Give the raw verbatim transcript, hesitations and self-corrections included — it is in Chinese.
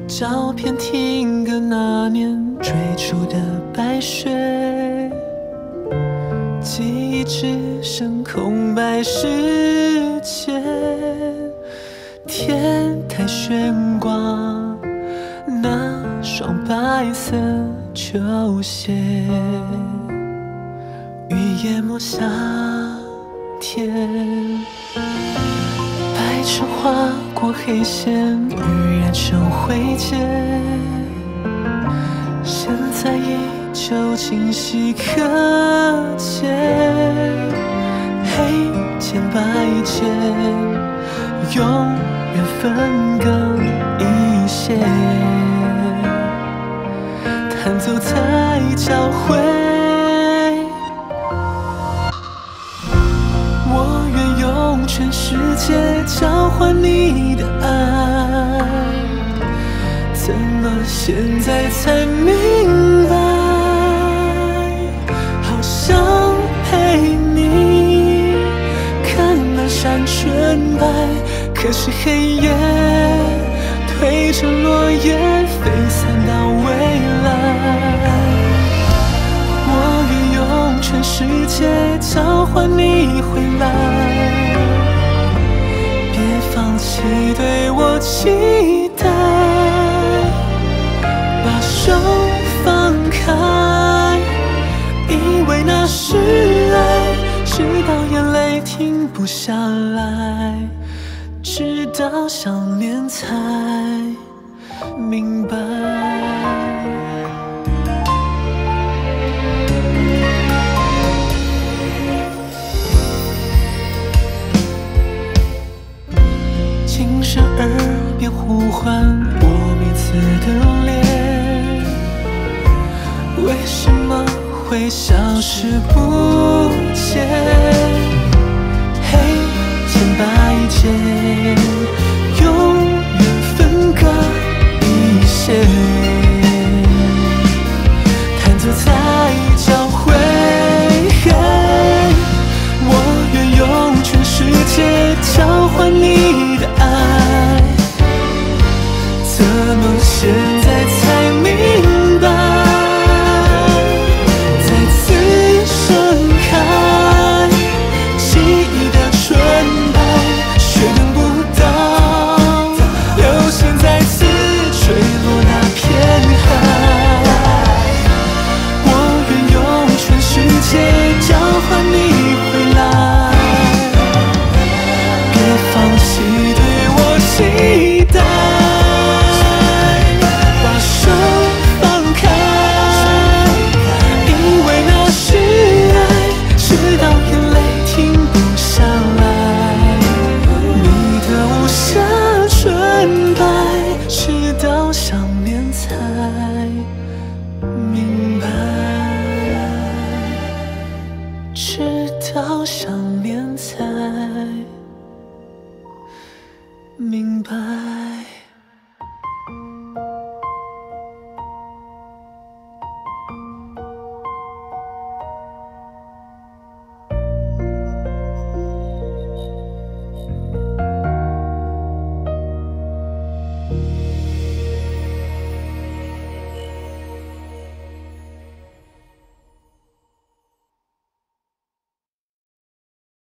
照片听歌那年追逐的白雪，记忆只剩空白世界。天台悬挂那双白色球鞋，雨淹没夏天，白尘划过黑线，晕染成灰烬。现在依旧清晰可见，黑键白键，永远分隔一线，弹奏在交汇。我愿用全世界交换你的爱，怎么现在才明白？好想陪你看满山纯白，可是黑夜推着落叶飞散到未来。我愿用全世界交换你回来，别放弃对我期待，把手放开，以为那是爱，直到眼泪停不下来，直到想念才明白。轻声耳边呼唤我彼此的脸，为什么会消失不见？黑键白键，永远分隔一线，弹奏在交汇。我愿用全世界交换你的爱，怎么现在才明白？再次盛开记忆的纯白，却等不到流星再次坠落那片海。我愿用全世界交换你回来，别放弃对我期待，把手放开，因为那是爱，直到眼泪停不下来。你的无瑕纯白，直到想念才明白，直到想念才明白。